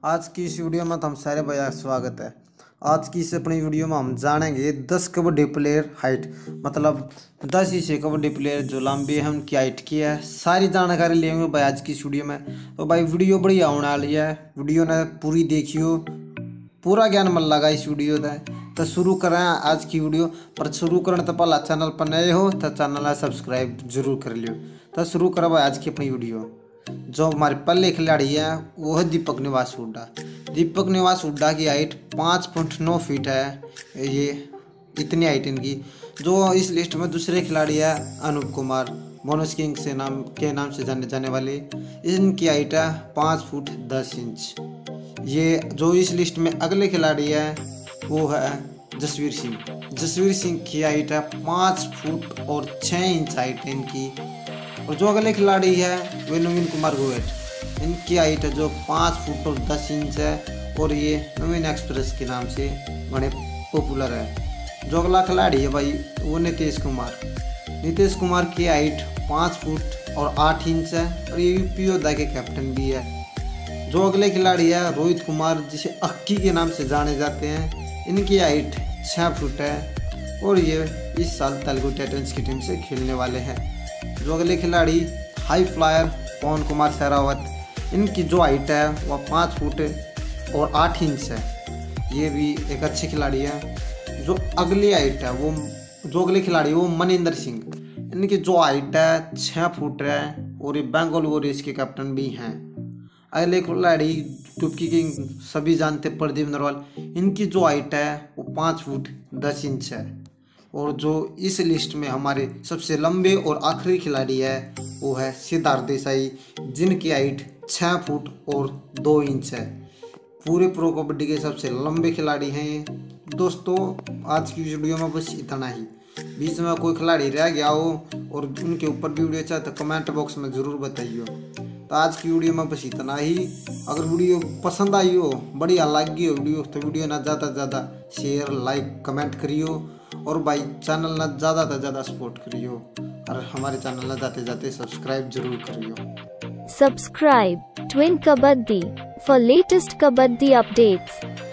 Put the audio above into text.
आज की इस वीडियो में हम सारे भैया का स्वागत है। आज की इस अपनी वीडियो में हम जानेंगे 10 कबड्डी प्लेयर हाइट, मतलब 10 ऐसे कबड्डी प्लेयर जो लंबे हैं उनकी हाइट की है। सारी जानकारी लेंगे भाई आज की इस वीडियो में। तो भाई वीडियो बढ़िया होने वाली है, वीडियो ने पूरी देखियो, पूरा ज्ञान मिल लगा इस वीडियो का। तो शुरू करें आज की वीडियो। पर शुरू करने तो पहला चैनल पर नए हो तो चैनल सब्सक्राइब जरूर कर लियो। तो शुरू करें भाई आज की अपनी वीडियो। जो हमारे पहले खिलाड़ी है वो है दीपक निवास हुड्डा। दीपक निवास हुड्डा की हाइट 5.9 फीट है। ये इतनी हाइट इनकी। जो इस लिस्ट में दूसरे खिलाड़ी है अनूप कुमार, मोनोस किंग से नाम से जाने जाने वाले। इनकी हाइट है 5 फुट 10 इंच। ये जो इस लिस्ट में अगले खिलाड़ी है वो है जसवीर सिंह। जसवीर सिंह की हाइट है 5 फुट और 6 इंच हाइट है इनकी। और जो अगले खिलाड़ी है वो नवीन कुमार गोयट। इनकी हाइट है जो 5 फुट और 10 इंच है और ये नवीन एक्सप्रेस के नाम से बड़े पॉपुलर है। जो अगला खिलाड़ी है भाई वो नीतीश कुमार। नीतीश कुमार की हाइट 5 फुट और 8 इंच है और ये यूपी योद्धा के कैप्टन भी है। जो अगले खिलाड़ी है रोहित कुमार, जिसे अक्की के नाम से जाने जाते हैं। इनकी हाइट 6 फुट है और ये इस साल तेलुगु टाइटंस की टीम से खेलने वाले हैं। जो अगले खिलाड़ी हाई फ्लायर पवन कुमार सहरावत। इनकी जो हाइट है वह 5 फुट और 8 इंच है। ये भी एक अच्छे खिलाड़ी है। जो अगली हाइट है वो जो अगले खिलाड़ी वो मनिंदर सिंह। इनकी जो हाइट है 6 फुट है और ये बंगाल वॉरियर्स के कैप्टन भी हैं। अगले खिलाड़ी टुपकी किंग सभी जानते प्रदीप नरवाल। इनकी जो हाइट है वो 5 फुट 10 इंच है। और जो इस लिस्ट में हमारे सबसे लंबे और आखिरी खिलाड़ी है वो है सिद्धार्थ देसाई, जिनकी हाइट 6 फुट और 2 इंच है। पूरे प्रो कबड्डी के सबसे लंबे खिलाड़ी हैं ये। दोस्तों आज की वीडियो में बस इतना ही। बीच में कोई खिलाड़ी रह गया हो और उनके ऊपर भी वीडियो चाहे तो कमेंट बॉक्स में ज़रूर बताइए। तो आज की वीडियो में बस इतना ही। अगर वीडियो पसंद आई हो, बढ़िया लगी हो वीडियो, तो वीडियो ना ज़्यादा से ज़्यादा शेयर लाइक कमेंट करियो और भाई चैनल ना ज़्यादा से ज़्यादा सपोर्ट करियो और हमारे चैनल ना जाते जाते सब्सक्राइब जरूर करियो। Subscribe Twin Kabaddi for latest Kabaddi updates.